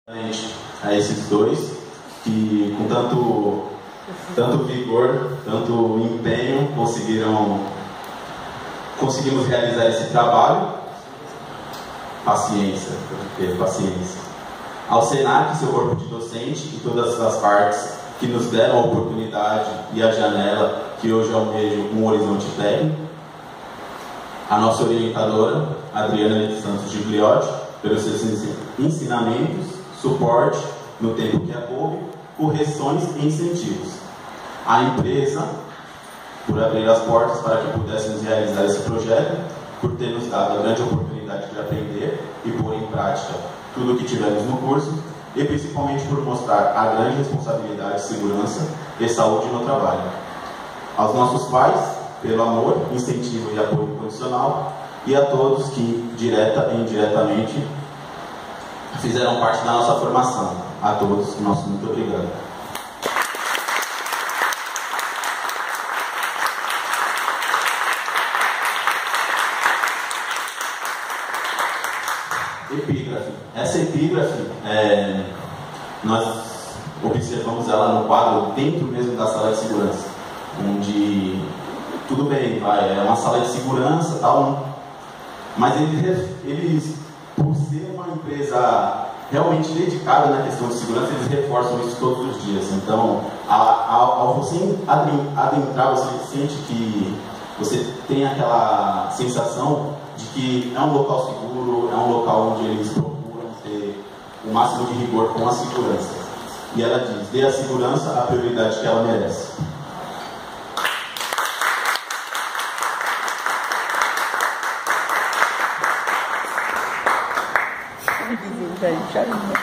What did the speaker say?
A esses dois que com tanto vigor, tanto empenho conseguimos realizar esse trabalho. Paciência. Ao Senac, seu corpo de docente e todas as partes que nos deram a oportunidade e a janela que hoje almejo um horizonte técnico. A nossa orientadora, Adriana de Santos Gigliotti, pelos seus ensinamentos, suporte no tempo que coube, correções e incentivos. A empresa, por abrir as portas para que pudéssemos realizar esse projeto, por ter nos dado a grande oportunidade de aprender e pôr em prática tudo o que tivemos no curso, e principalmente por mostrar a grande responsabilidade, segurança e saúde no trabalho. Aos nossos pais, pelo amor, incentivo e apoio incondicional, e a todos que, direta e indiretamente, fizeram parte da nossa formação. A todos, nosso muito obrigado. Epígrafe. Essa epígrafe, nós observamos ela no quadro dentro mesmo da sala de segurança, onde, tudo bem, é uma sala de segurança, tal, mas eles, por ser uma empresa realmente dedicada na questão de segurança, eles reforçam isso todos os dias. Então, ao você adentrar, você sente que você tem aquela sensação de que é um local seguro, é um local onde eles procuram ter o máximo de rigor com a segurança. E ela diz: dê à segurança a prioridade que ela merece. Já